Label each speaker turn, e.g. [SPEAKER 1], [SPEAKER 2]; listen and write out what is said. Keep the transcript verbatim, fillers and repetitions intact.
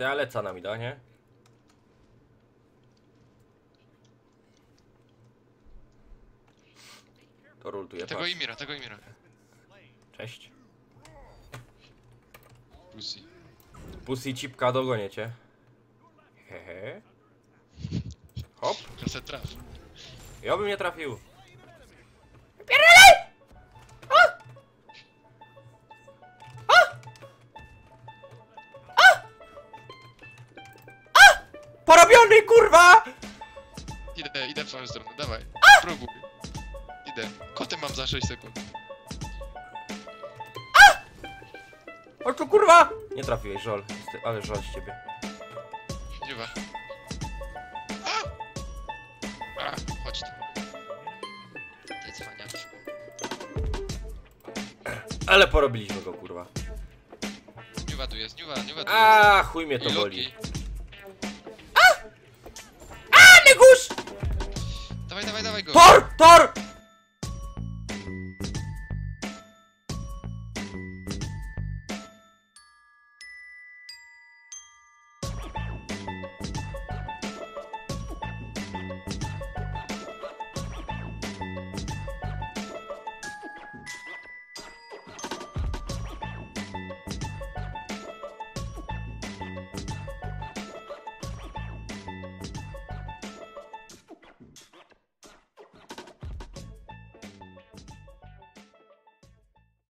[SPEAKER 1] To ja lecę na mida, nie? To rultuje.
[SPEAKER 2] Tego Imira, tego Imira.
[SPEAKER 1] Cześć.
[SPEAKER 2] Pussy.
[SPEAKER 1] Pussy cipka, dogonię cię. Hehe. Hop.
[SPEAKER 2] To se traf.
[SPEAKER 1] Ja bym nie trafił. Porobiony, kurwa!
[SPEAKER 2] Idę, idę w twoją stronę, dawaj. Spróbuj. Idę. Kotem mam za sześć sekund.
[SPEAKER 1] O tu, kurwa! Nie trafiłeś, żol. Ale żol z ciebie.
[SPEAKER 2] Dziwa. A! A, chodź tu. Ty cwaniacz.
[SPEAKER 1] Ale porobiliśmy go, kurwa.
[SPEAKER 2] Niuwa tu jest, niuwa, niuwa tu jest.
[SPEAKER 1] A, chuj mnie to
[SPEAKER 2] I
[SPEAKER 1] boli.
[SPEAKER 2] Loki.
[SPEAKER 1] A, Negus!
[SPEAKER 2] Dawaj, dawaj, dawaj go.
[SPEAKER 1] Tor! Tor!